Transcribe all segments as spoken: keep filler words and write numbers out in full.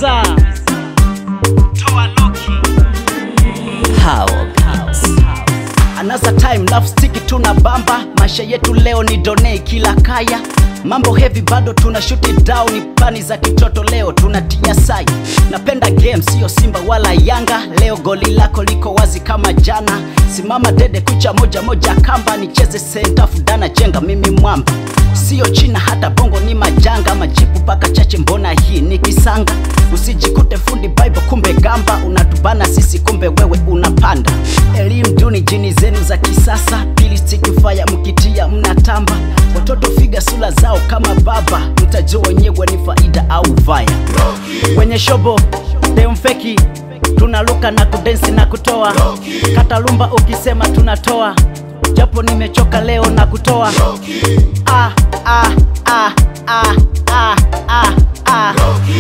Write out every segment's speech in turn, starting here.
kabisa. Toa Loki. How Beats. Another time love stick tuna bamba. Maisha yetu leo ni done kila kaya. Mambo heavy bado tuna shoot it down. Pani za kitoto leo tunatia sai. Napenda game sio Simba wala Yanga. Leo goli lako liko wazi kama jana. Simama dede kucha moja moja kamba. Nicheze center fudana jenga mimi mwamba. Sio China hata bongo ni majanga. Majipu paka chache mbona hii ni kisanga. Usijikute fundi bible kumbe gamba. Unatubana sisi kumbe wewe unapanda. Elimu duni jini zenu za kisasa. Pili stick fire mkitia mnatamba. Watoto figa sula zao kama baba. Mtajua wenyewe ni faida au vaya. Kwenye shobo demfeki tunaluka na kudensi na kutoa. Katalumba ukisema tunatoa. Japo nimechoka leo na kutoa. Ah ah ah ah ah ah ah.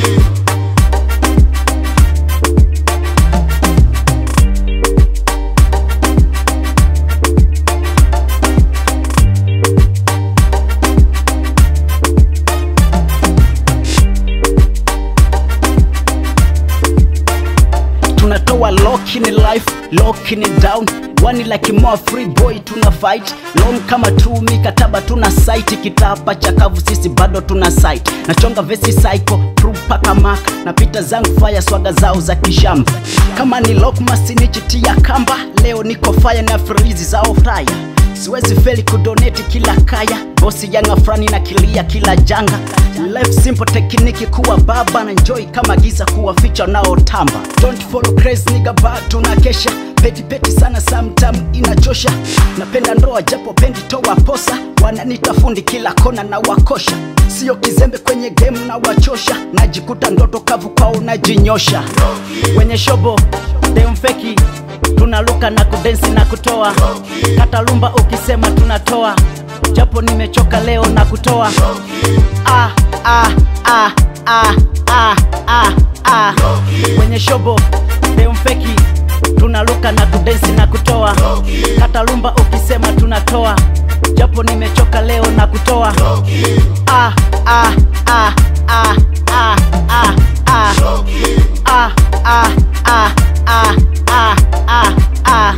Tunatoa lock in life, lock in down. Wani like more free boy tuna fight. Long kama tu mikataba tuna site. Kitapa chakavu sisi bado tuna site. Nachonga vesi psycho, proof paka mark. Napita zangu fire swaga zao za kishamba. Kama ni lock masinichitia kamba. Leo niko fire na freeze zao fire. Siwezi feli kudonate kila kaya. Bosi yanga frani na kilia kila janga. Life simple tekniki kuwa baba. Na enjoy kama giza kuwa feature nao tamba. Don't follow crazy nigga bad tunakesha. Peti peti sana sometime inachosha. Napenda ndoa japo pendi toa posa. Wananita fundi kila kona na wakosha. Sio kizembe kwenye game na wachosha. Najikuta ndoto kavu kwao najinyosha. Wenye shobo demfeki tunaluka na kudensi na kutoa. Katalumba ukisema tunatoa. Japo nimechoka leo na kutoa. Ah ah ah ah ah ah ah. Kwenye shobo demfeki tunaluka na kudensi na kutoa. Katalumba ukisema tunatoa. Japo nimechoka leo na kutoa. Ah ah ah ah ah ah ah ah ah ah ah ah ah ah.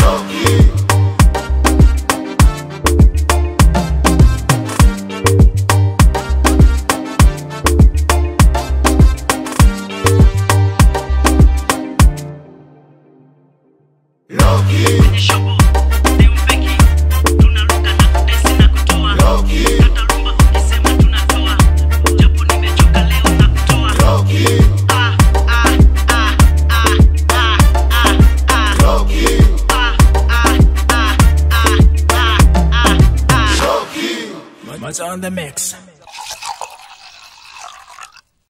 Loki. Kwenye shobo demfeki tunaluka na kudensi na kutoa. Katalumba ukisema tunatoa. Japo nimechoka leo na kutoa. Loki. Ah ah ah ah ah ah ah. Loki. Ah ah ah ah ah ah ah. Loki. What's on the mix?